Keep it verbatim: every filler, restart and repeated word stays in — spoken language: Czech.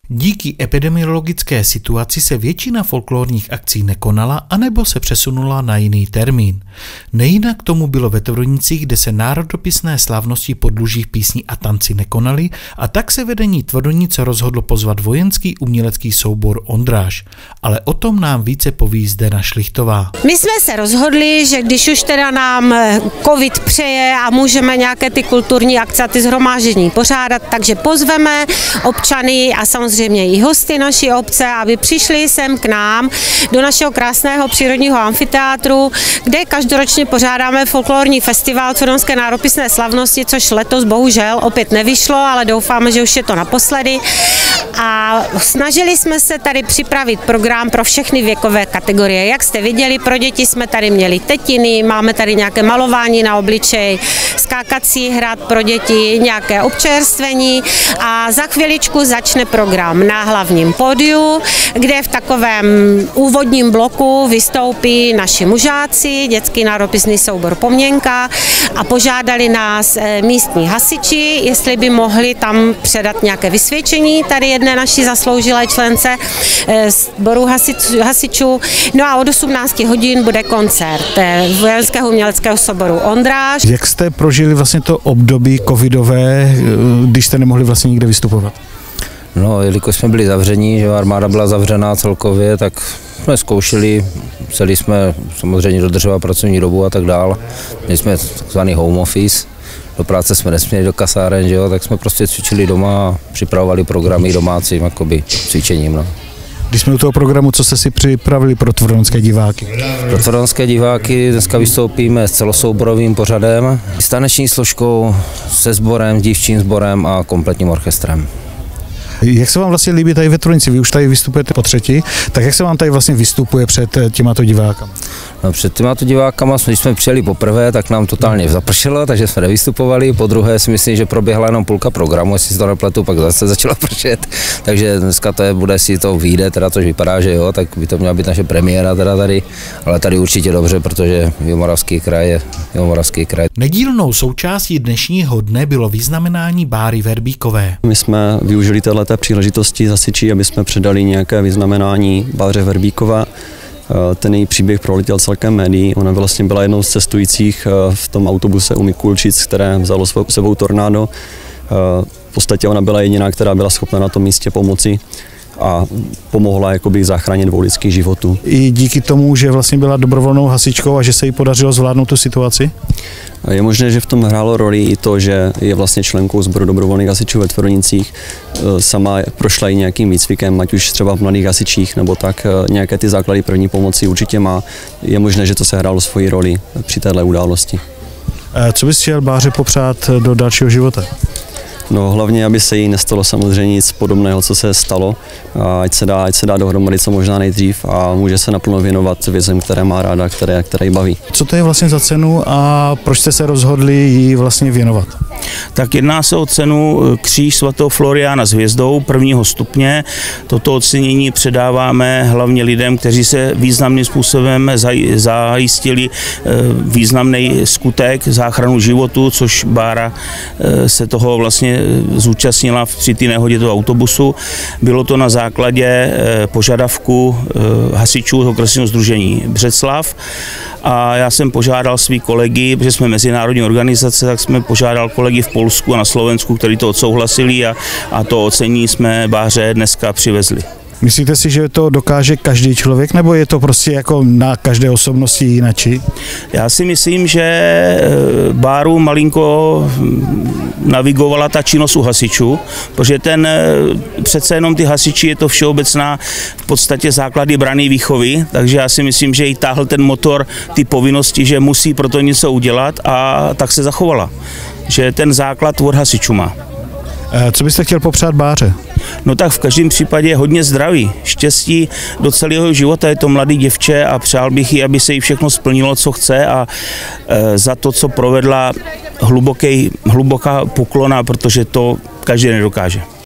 Díky epidemiologické situaci se většina folklorních akcí nekonala anebo se přesunula na jiný termín. Nejinak tomu bylo ve Tvrdonicích, kde se národopisné slavnosti podlužích písní a tanci nekonaly, a tak se vedení Tvrdonic rozhodlo pozvat vojenský umělecký soubor Ondráž. Ale o tom nám více poví Zdena Šlichtová. My jsme se rozhodli, že když už teda nám covid přeje a můžeme nějaké ty kulturní akce a ty shromáždění pořádat, takže pozveme občany a samozřejmě Samozřejmě i hosty naší obce, aby přišli sem k nám do našeho krásného přírodního amfiteátru, kde každoročně pořádáme folklorní festival Tvrdonské národopisné slavnosti, což letos bohužel opět nevyšlo, ale doufáme, že už je to naposledy. A snažili jsme se tady připravit program pro všechny věkové kategorie. Jak jste viděli, pro děti jsme tady měli tetiny, máme tady nějaké malování na obličej, skákací hrad pro děti, nějaké občerstvení a za chviličku začne program na hlavním pódiu, kde v takovém úvodním bloku vystoupí naši mužáci, dětský národopisný soubor Poměnka, a požádali nás místní hasiči, jestli by mohli tam předat nějaké vysvědčení tady jedné naší zasloužilé člence sboru hasičů. No a od osmnácti hodin bude koncert vojenského uměleckého souboru Ondráž. Jak jste prožili vlastně to období covidové, když jste nemohli vlastně nikde vystupovat? No, jelikož jsme byli zavření, že armáda byla zavřená celkově, tak jsme zkoušeli, museli jsme samozřejmě dodržovat pracovní dobu a tak dál. Měli jsme takzvaný home office, do práce jsme nesměli do kasáren, že jo, tak jsme prostě cvičili doma a připravovali programy domácím jakoby cvičením. No. Když jsme u toho programu, co jste si připravili pro tvrdonské diváky? Pro tvrdonské diváky dneska vystoupíme s celosouborovým pořadem, s taneční složkou, se sborem, dívčím sborem a kompletním orchestrem. Jak se vám vlastně líbí tady ve Tvrdonici? Vy už tady vystupujete po třetí, tak jak se vám tady vlastně vystupuje před těmato divákama? No, před těmato divákama, když jsme přijeli poprvé, tak nám totálně zapršelo, takže jsme nevystupovali. Po druhé si myslím, že proběhla jenom půlka programu, jestli si to nepletu, pak zase začala pršet. Takže dneska to je, bude si to vyjde, teda což vypadá, že jo, tak by to měla být naše premiéra teda tady, ale tady určitě dobře, protože Jihomoravský kraj je Jihomoravský kraj. Nedílnou součástí dnešního dne bylo vyznamenání Báry Verbíkové. My jsme využili této příležitosti zasičí, aby jsme předali nějaké vyznamenání Báře Verbíkové. Ten její příběh proletěl celkem médií. Ona vlastně byla jednou z cestujících v tom autobuse u Mikulčic, které vzalo sebou tornádo. V podstatě ona byla jediná, která byla schopna na tom místě pomoci a pomohla jakoby záchraně dvou lidských životů. I díky tomu, že vlastně byla dobrovolnou hasičkou a že se jí podařilo zvládnout tu situaci? Je možné, že v tom hrálo roli i to, že je vlastně členkou sboru dobrovolných hasičů ve Tvrdonicích. Sama prošla i nějakým výcvikem, ať už třeba v mladých hasičích, nebo tak nějaké ty základy první pomoci určitě má. Je možné, že to se hrálo svoji roli při této události. Co bys chtěl Báře popřát do dalšího života? No hlavně, aby se jí nestalo samozřejmě nic podobného, co se stalo, a ať se dá, ať se dá dohromady co možná nejdřív a může se naplno věnovat věcem, které má ráda, které, které jí baví. Co to je vlastně za cenu a proč jste se rozhodli jí vlastně věnovat? Tak jedná se o cenu Kříž svatého Floriána s hvězdou prvního stupně. Toto ocenění předáváme hlavně lidem, kteří se významným způsobem zajistili významný skutek, záchranu životu, což Bára se toho vlastně zúčastnila při té nehodě toho autobusu. Bylo to na základě požadavku hasičů okresního sdružení Břeclav. A já jsem požádal svý kolegy, protože jsme mezinárodní organizace, tak jsme požádal kolegy v Polsku a na Slovensku, kteří to odsouhlasili a, a to ocení jsme Báře dneska přivezli. Myslíte si, že to dokáže každý člověk, nebo je to prostě jako na každé osobnosti jinačí? Já si myslím, že Báru malinko navigovala ta činnost u hasičů, protože ten přece jenom ty hasiči je to všeobecná v podstatě základy branné výchovy, takže já si myslím, že jí táhl ten motor ty povinnosti, že musí pro to něco udělat a tak se zachovala, že ten základ od hasičů má. Co byste chtěl popřát Báře? No tak v každém případě hodně zdraví, štěstí do celého života, je to mladý děvče a přál bych jí, aby se jí všechno splnilo, co chce a e, za to, co provedla, hluboký, hluboká poklona, protože to každý nedokáže.